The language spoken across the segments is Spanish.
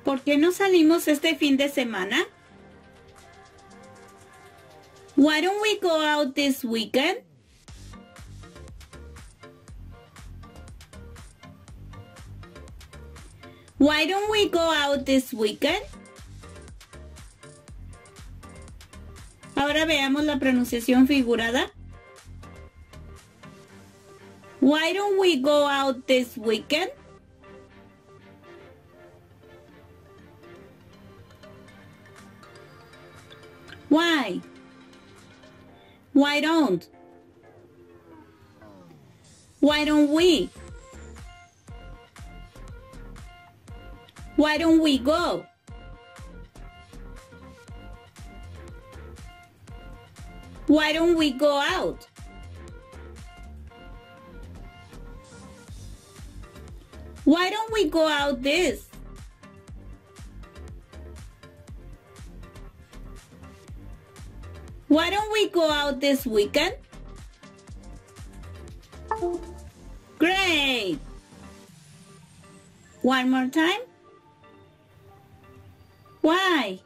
¿Por qué no salimos este fin de semana? Why don't we go out this weekend? Why don't we go out this weekend? Ahora veamos la pronunciación figurada. Why don't we go out this weekend? Why? Why don't? Why don't we? Why don't we go? Why don't we go out? Why don't we go out this? Why don't we go out this weekend? Great! One more time. Why?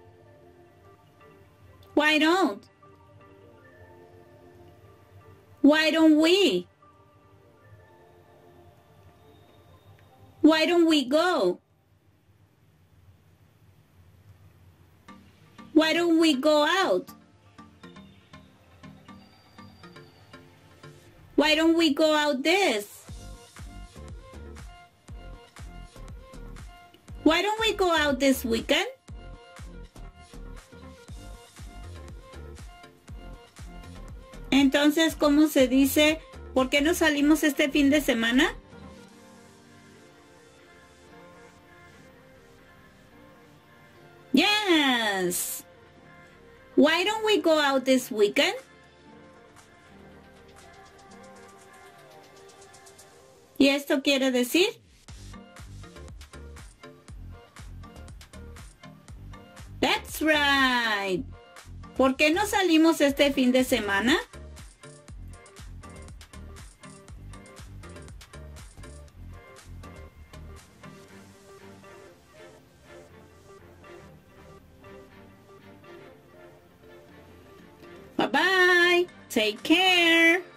Why don't? Why don't we? Why don't we go? Why don't we go out? Why don't we go out this? Why don't we go out this weekend? Entonces, ¿cómo se dice? ¿Por qué no salimos este fin de semana? Yes! Why don't we go out this weekend? ¿Y esto quiere decir? That's right. ¿Por qué no salimos este fin de semana? Bye-bye. Take care.